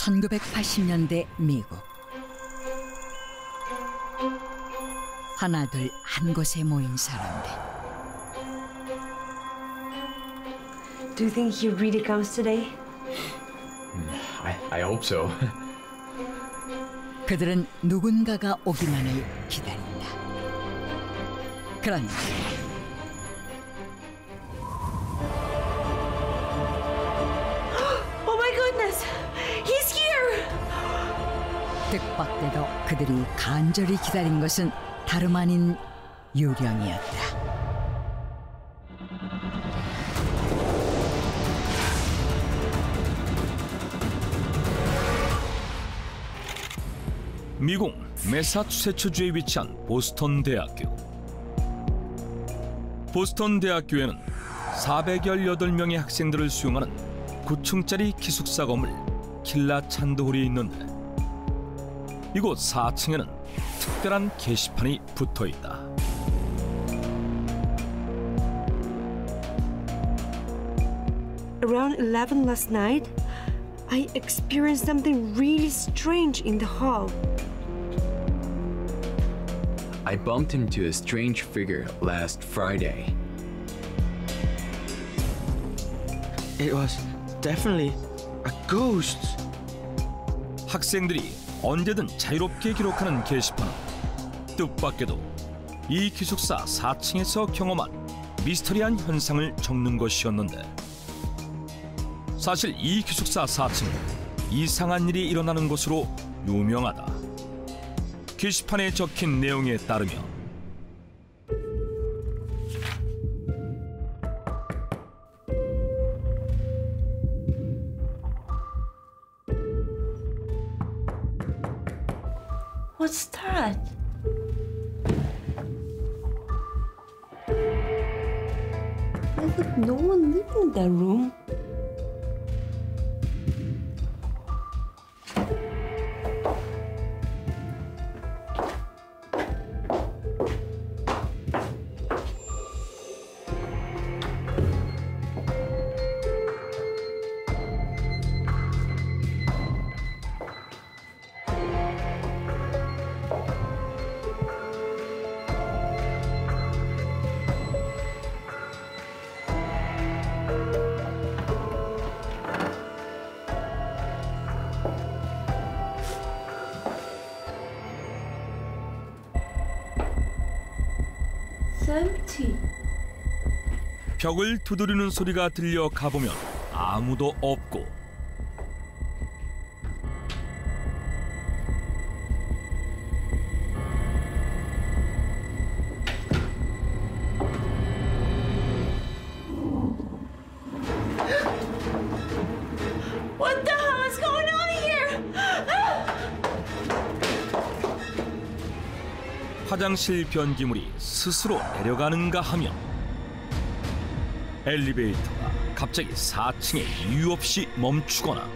1980년대 미국. 하나둘 한 곳에 모인 사람들. Do you think he really comes today? I hope so. 그들은 누군가가 오기만을 기다린다. 그런데 Oh my goodness! He's here! 뜻밖에도 그들이 간절히 기다린 것은 다름 아닌 유령이었다. 미국 매사추세츠주에 위치한 보스턴 대학교. 보스턴 대학교에는 418명의 학생들을 수용하는 9층짜리 기숙사 건물 킬라 찬드홀이 있는데 이곳 4층에는 특별한 게시판이 붙어 있다. Around 11 last night, I experienced something really strange in the hall. I bumped into a strange figure last Friday. It was definitely a ghost. 학생들이 언제든 자유롭게 기록하는 게시판은 뜻밖에도 이 기숙사 4층에서 경험한 미스터리한 현상을 적는 것이었는데 사실 이 기숙사 4층은 이상한 일이 일어나는 곳으로 유명하다. 게시판에 적힌 내용에 따르면 What's that? But no one lived in that room. Empty. 벽을 두드리는 소리가 들려 가보면 아무도 없고 What the hell is going on here? 화장실 변기물이 스스로 내려가는가 하며 엘리베이터가 갑자기 4층에 이유 없이 멈추거나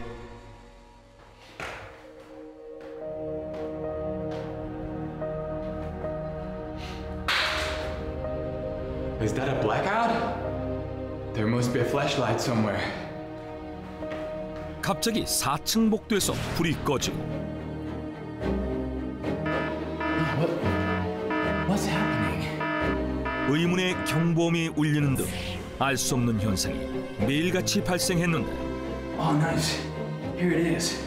Is that a blackout? There must be a flashlight somewhere. 갑자기 4층 복도에서 불이 꺼지고 What's happening? 의문의 경보음이 울리는 등 알 수 없는 현상이 매일같이 발생했는데 Oh, nice. Here it is.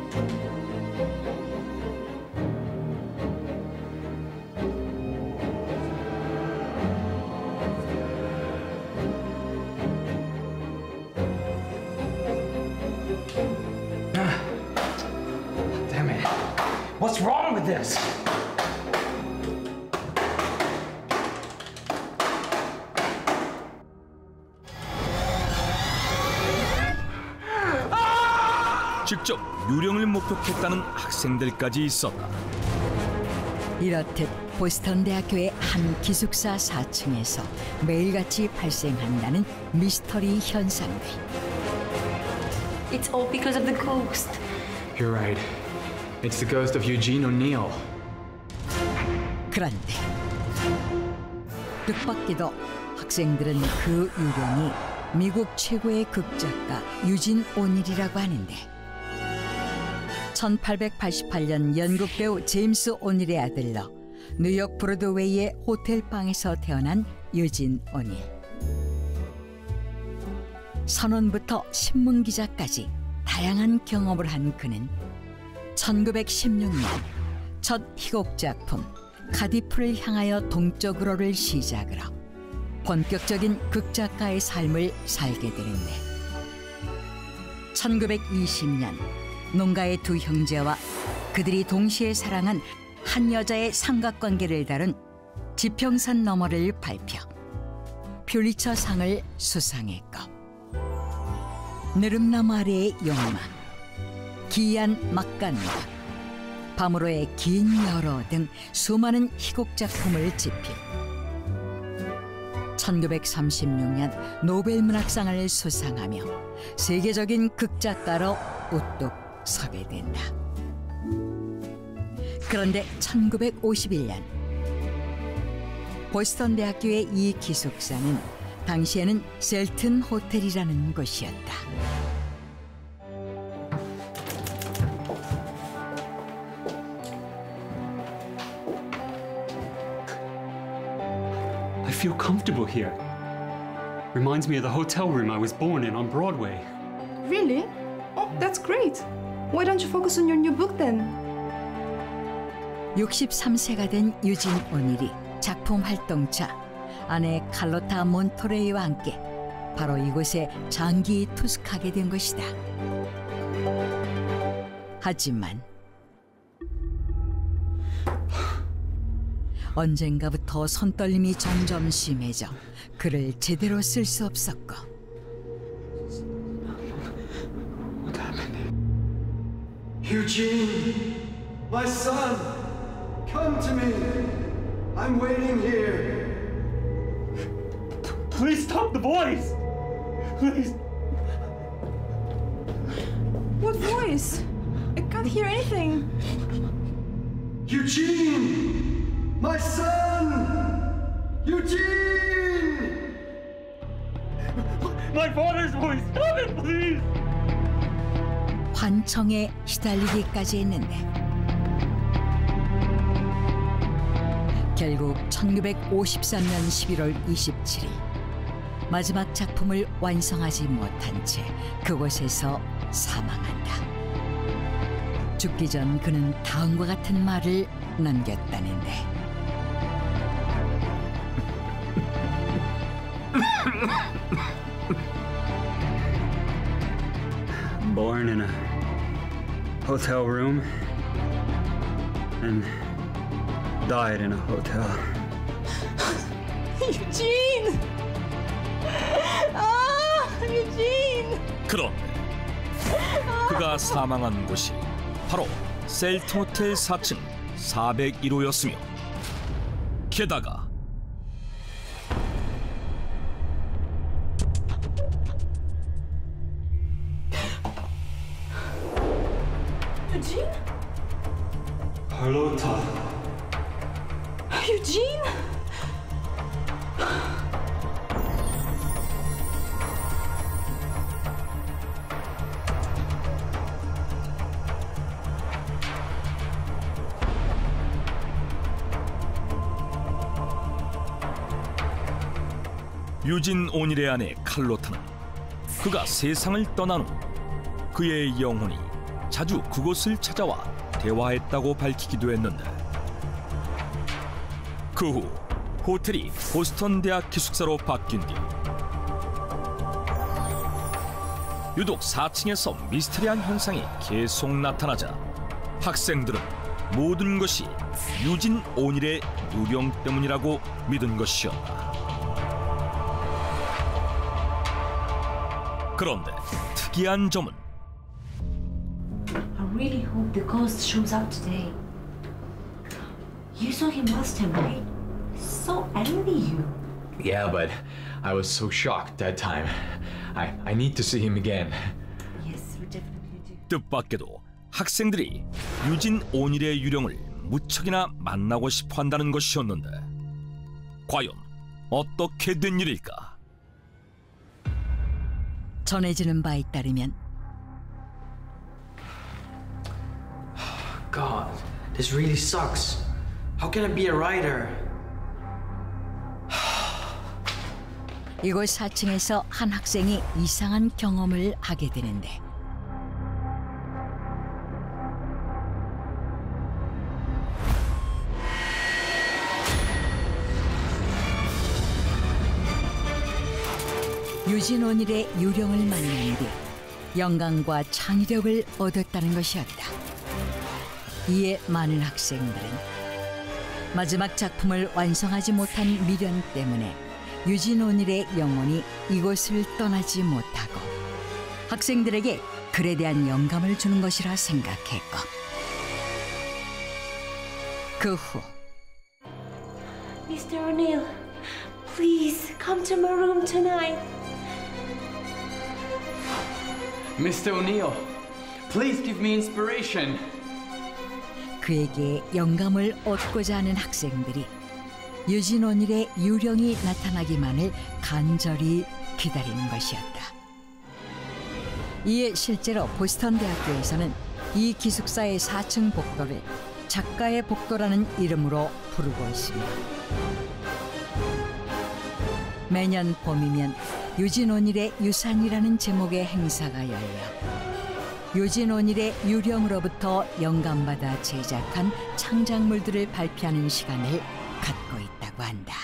Damn it. What's wrong with this? 직접 유령을 목격했다는 학생들까지 있었다. 이렇듯 보스턴 대학교의 한 기숙사 4층에서 매일같이 발생한다는 미스터리 현상들. It's all because of the ghost. You're right. It's the ghost of Eugene O'Neill. 그런데 뜻밖에도 학생들은 그 유령이 미국 최고의 극작가 유진 오닐이라고 하는데 1888년 영국 배우 제임스 오닐의 아들로 뉴욕 브로드웨이의 호텔방에서 태어난 유진 오닐. 선원부터 신문기자까지 다양한 경험을 한 그는 1916년 첫 희곡 작품 카디프를 향하여 동쪽으로를 시작으로 본격적인 극작가의 삶을 살게 되는데 1920년 농가의 두 형제와 그들이 동시에 사랑한 한 여자의 삼각관계를 다룬 지평선 너머를 발표, 퓰리처상을 수상했고 느릅나무 아래의 용마, 기이한 막간과 밤으로의 긴 여로 등 수많은 희곡 작품을 집필 1936년 노벨문학상을 수상하며 세계적인 극작가로 우뚝 서게 된다. 그런데 1951년 보스턴 대학교의 이 기숙사는 당시에는 셀튼 호텔이라는 곳이었다. I feel comfortable here. Reminds me of the hotel room I was born in on Broadway. Really? Oh, that's great. Why don't you focus on your new book then? 63세가 된 유진 오닐이 작품 활동차 아내 칼로타 몬토레이와 함께 바로 이곳에 장기 투숙하게 된 것이다. 하지만 언젠가부터 손떨림이 점점 심해져 글을 제대로 쓸 수 없었고 What happened? Eugene, my son, come to me. I'm waiting here. Please stop the voice! Please. What voice? I can't hear anything. Eugene, my son, Eugene. My father's voice! Stop it, please! 환청에 시달리기까지 했는데 결국 1953년 11월 27일 마지막 작품을 완성하지 못한 채 그곳에서 사망한다. 죽기 전 그는 다음과 같은 말을 남겼다는데 Born in a hotel room and died in a hotel. Eugene! Ah, Eugene! 그런데 그가 사망한 곳이 바로 셀튼 호텔 4층 401호였으며 게다가 Eugene? Carlota. Eugene? 유진 오닐의 아내 칼로타는 그가 세상을 떠난 후 그의 영혼이 자주 그곳을 찾아와 대화했다고 밝히기도 했는데 그 후 호텔이 보스턴 대학 기숙사로 바뀐 뒤 유독 4층에서 미스터리한 현상이 계속 나타나자 학생들은 모든 것이 유진 오닐의 유령 때문이라고 믿은 것이었다. 그런데 특이한 점은 I really hope the ghost shows up today. You saw him last time, right? So envy you. Yeah, but I was so shocked that time. I need to see him again. Yes, we definitely do. 뜻밖에도 학생들이 유진 오닐의 유령을 무척이나 만나고 싶어 한다는 것이었는데 과연 어떻게 된 일일까? 전해지는 바에 따르면 God, this really sucks. How can I be a writer? 이곳 4층에서 한 학생이 이상한 경험을 하게 되는데 유진 오닐의 유령을 만난 뒤 영감과 창의력을 얻었다는 것이었다. 이에 많은 학생들은 마지막 작품을 완성하지 못한 미련 때문에 유진 오닐의 영혼이 이곳을 떠나지 못하고 학생들에게 글에 대한 영감을 주는 것이라 생각했고 그 후 Mr. O'Neill, please come to my room tonight. Mr. O'Neill, please give me inspiration. 그에게 영감을 얻고자 하는 학생들이 유진 오닐의 유령이 나타나기만을 간절히 기다리는 것이었다. 이에 실제로 보스턴 대학교에서는 이 기숙사의 4층 복도를 작가의 복도라는 이름으로 부르고 있습니다. 매년 봄이면 유진 오닐의 유산이라는 제목의 행사가 열려 유진 오닐의 유령으로부터 영감받아 제작한 창작물들을 발표하는 시간을 갖고 있다고 한다.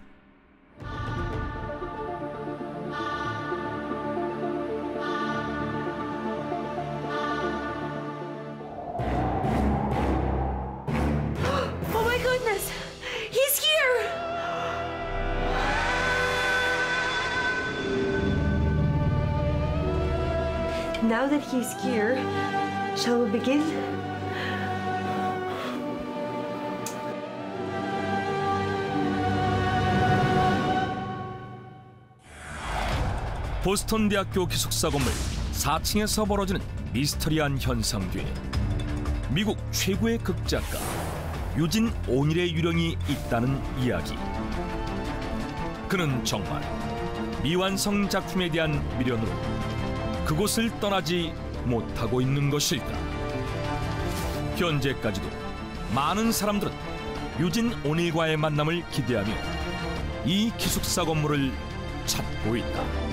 Oh my goodness! He's here! Now that he's here, shall we begin? 보스턴 대학교 기숙사 건물 4층에서 벌어지는 미스터리한 현상 뒤에 미국 최고의 극작가 유진 오닐의 유령이 있다는 이야기. 그는 정말 미완성 작품에 대한 미련으로 그곳을 떠나지 못하고 있는 것일까? 현재까지도 많은 사람들은 유진 오닐과의 만남을 기대하며 이 기숙사 건물을 찾고 있다.